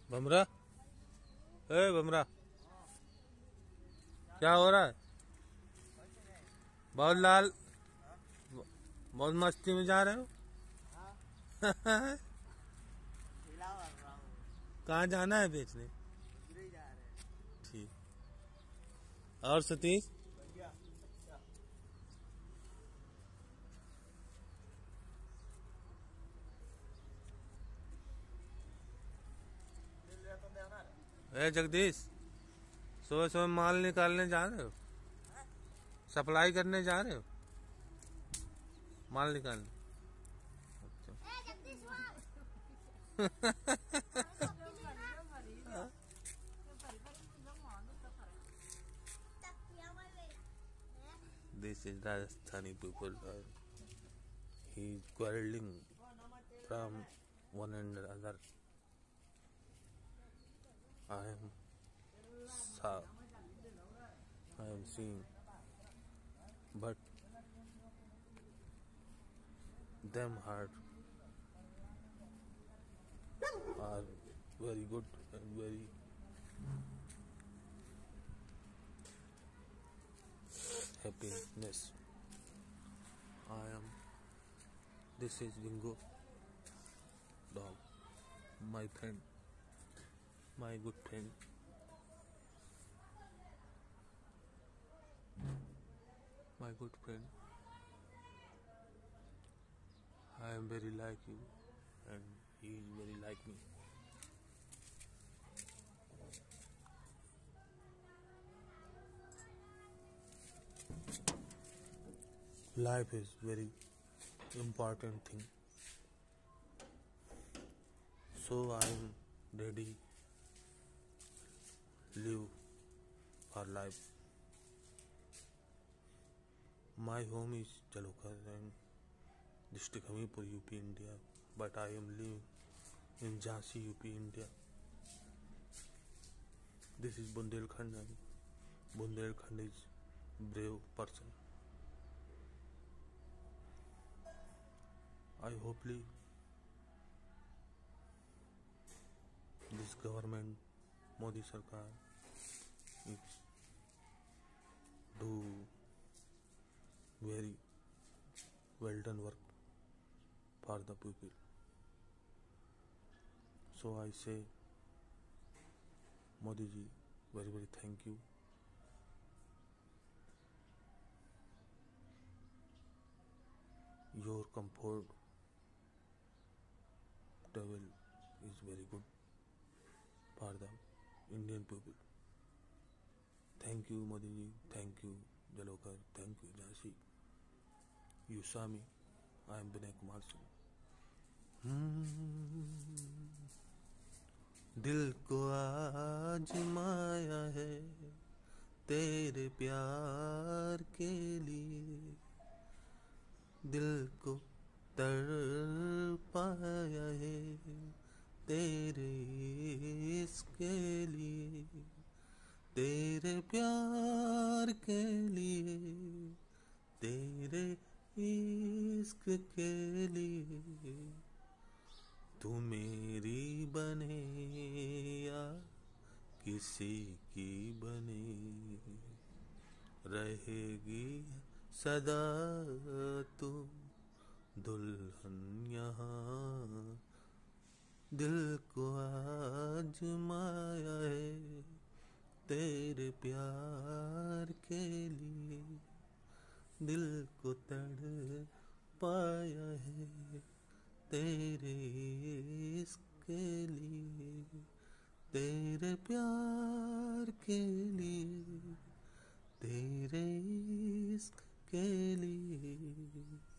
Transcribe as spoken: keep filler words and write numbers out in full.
बमरा, ए बमरा, क्या हो रहा है? बहुत लाल, बहुत मस्ती में जा रहे हो। कहाँ जाना है बेचने? ठीक। और सतीश? ए जगदीश, सुबह सुबह माल निकालने जा रहे हो? सप्लाई करने जा रहे हो? माल निकालने? This is Rajasthani people. Uh, he is quarreling from one and another. I am saw, I am seeing, but them heart are very good and very happiness. I am. This is Bingo dog, my friend, my good friend. My good friend. I am very like you, and he is very like me. Life is very important thing, so I am ready live for life. My home is Jalokar and district Hamipur, U P, India, but I am living in Jhansi, U P, India. This is Bundelkhand, and Bundelkhand is brave person. I hopefully this government, Modi Sarkar, is do very well done work for the people. So I say, Modi ji, very very thank you. Your comfort level is very good for the Indian people. Thank you, Modi ji. Thank you, Jalokar. Thank you, Jhansi. You saw me. I am Vinay Kumar Singh. दिल को आजमाया है तेरे प्यार के लिए, दिल को तड़पाया है तेरे इश्क के लिए, तेरे प्यार के लिए, तेरे इश्क के लिए। तू मेरी बने या किसी की बने, रहेगी सदा तू दुल्हन यहाँ। दिल को आजमाया है तेरे प्यार के लिए, दिल को तड़पाया है तेरे इश्क के लिए, तेरे प्यार के लिए, तेरे इश्क के लिए।